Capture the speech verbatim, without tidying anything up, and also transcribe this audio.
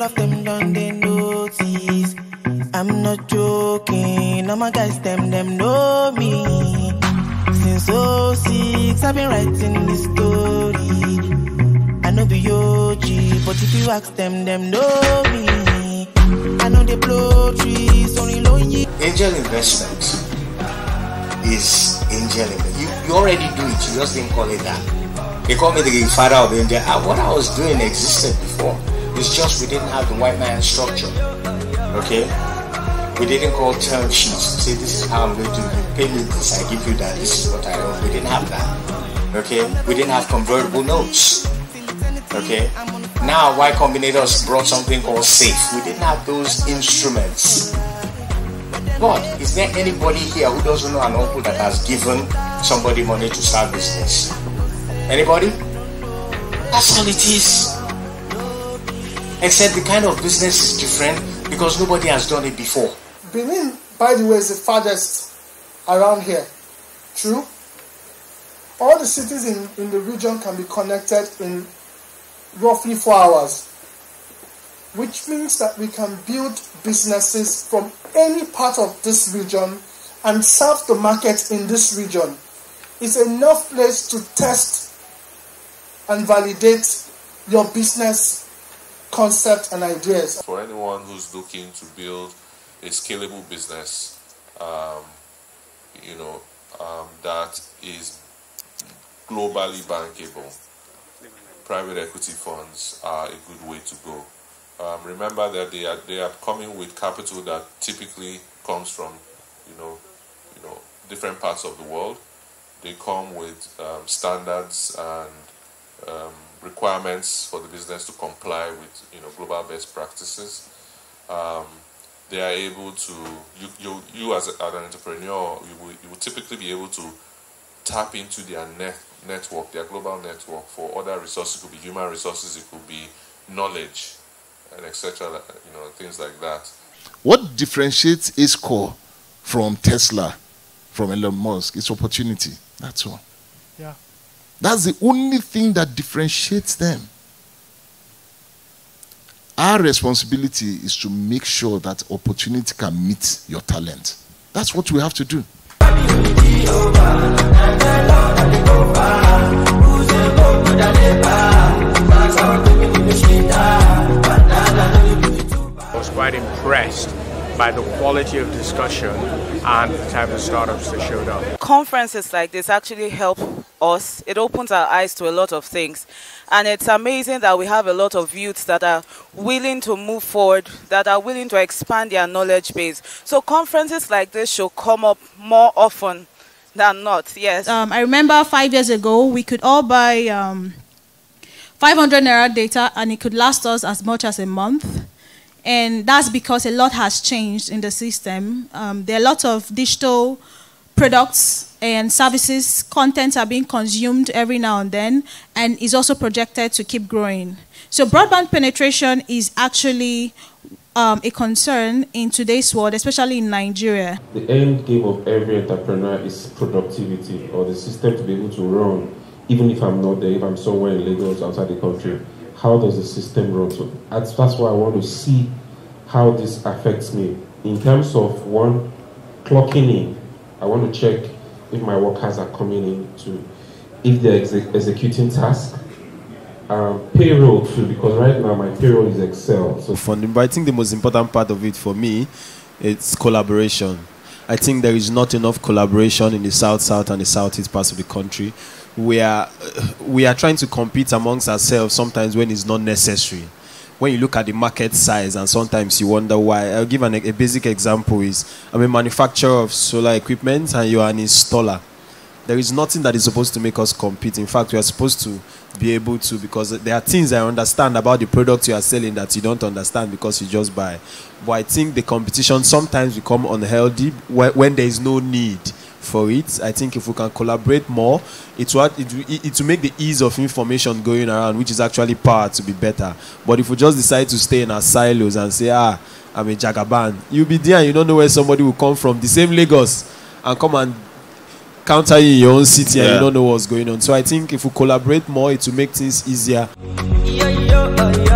of them done they notice. I'm not joking, all my guys, them, them know me. Since oh six, I've been writing this story. I know be O G, but if you ask them, them know me. I know they blow trees, only low. Angel investment is angel investment. You, you already do it, you just didn't call it that. They call me the father of angel. What I was doing existed before. It's just we didn't have the white man structure. Okay? We didn't call term sheets. Say this is how I'm going to pay me this, I give you that, this is what I owe. We didn't have that. Okay? We didn't have convertible notes. Okay? Now Y Combinator's brought something called SAFE. We didn't have those instruments. God, is there anybody here who doesn't know an uncle that has given somebody money to start business? Anybody? That's all it is. Except the kind of business is different because nobody has done it before. Benin, by the way, is the farthest around here. True? All the cities in, in the region can be connected in roughly four hours. Which means that we can build businesses from any part of this region and serve the market in this region. It's enough place to test and validate your business concept and ideas. For anyone who's looking to build a scalable business, um, you know, um, that is globally bankable, private equity funds are a good way to go. Um, remember that they are they are coming with capital that typically comes from, you know, you know, different parts of the world. They come with um, standards and um, requirements for the business to comply with, you know, global best practices. Um, they are able to you you you as, a, as an entrepreneur, you will you will typically be able to tap into their net network, their global network for other resources. It could be human resources, it could be knowledge, and et cetera. You know, things like that. What differentiates A Score from Tesla, from Elon Musk? It's opportunity. That's all. Yeah. That's the only thing that differentiates them. Our responsibility is to make sure that opportunity can meet your talent. That's what we have to do. I was quite impressed by the quality of discussion and the type of startups that showed up. Conferences like this actually help us. It opens our eyes to a lot of things. And it's amazing that we have a lot of youths that are willing to move forward, that are willing to expand their knowledge base. So conferences like this should come up more often than not, yes. Um, I remember five years ago, we could all buy um, five hundred naira data and it could last us as much as a month. And that's because a lot has changed in the system. Um, there are lots of digital products and services, contents are being consumed every now and then, and is also projected to keep growing. So broadband penetration is actually um, a concern in today's world, especially in Nigeria. The end game of every entrepreneur is productivity, or the system to be able to run, even if I'm not there, if I'm somewhere in Lagos, outside the country. How does the system run? So that's, that's why I want to see how this affects me. In terms of one, clocking in, I want to check if my workers are coming in to, if they're exe executing tasks. Um, payroll too, because right now my payroll is Excel. So funding, but I think the most important part of it for me, it's collaboration. I think there is not enough collaboration in the South, South and the Southeast parts of the country. We are, we are trying to compete amongst ourselves sometimes when it's not necessary. When you look at the market size and sometimes you wonder why. I'll give an, a basic example is, I'm a manufacturer of solar equipment and you are an installer. There is nothing that is supposed to make us compete. In fact, we are supposed to be able to, because there are things I understand about the product you are selling that you don't understand because you just buy. But I think the competition sometimes become unhealthy when there is no need for it. I think if we can collaborate more, it will, it, will, it will make the ease of information going around, which is actually power, to be better. But if we just decide to stay in our silos and say, ah, I'm a Jagaban, you'll be there and you don't know where somebody will come from, the same Lagos, and come and counter you in your own city, yeah, and you don't know what's going on. So I think if we collaborate more, it will make things easier. Yeah, yeah, yeah.